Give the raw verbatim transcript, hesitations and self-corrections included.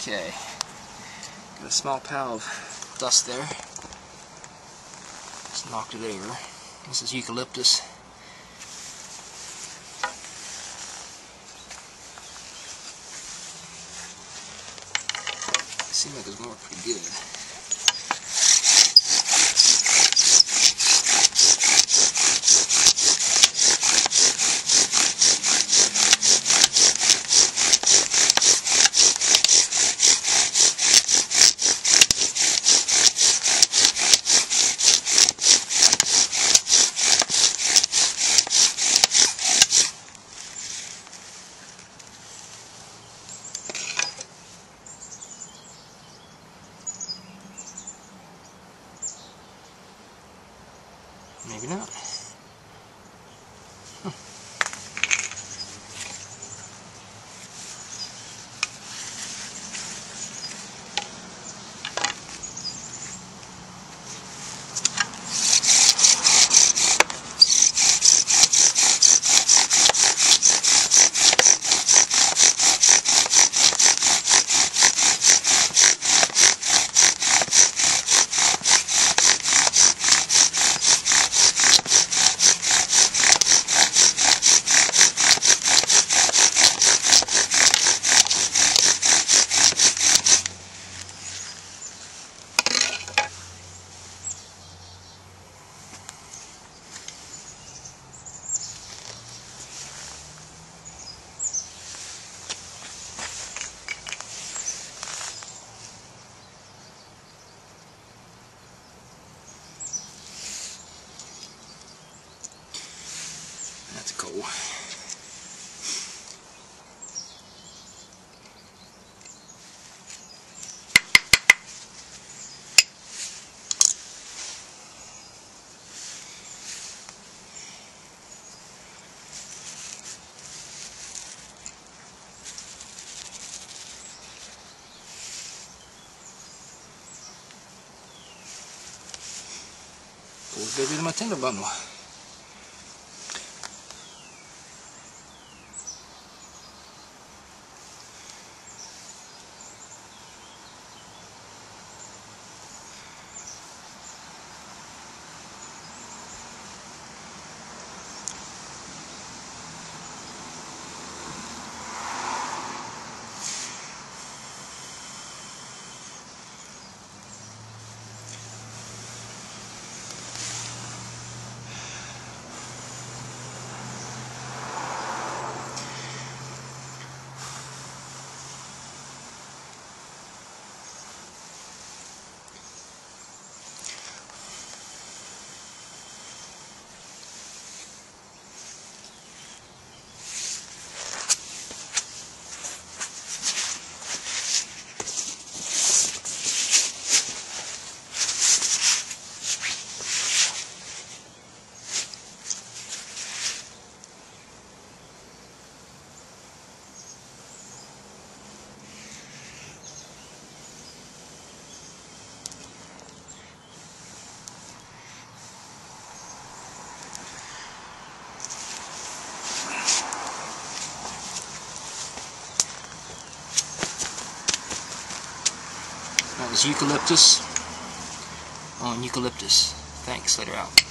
Okay, got a small pile of dust there. Just knocked it over. This is eucalyptus. Seems like it's going pretty good. Maybe not. Huh. That's cool. Goes baby to my tender bundle. That was eucalyptus on eucalyptus. Thanks, later out.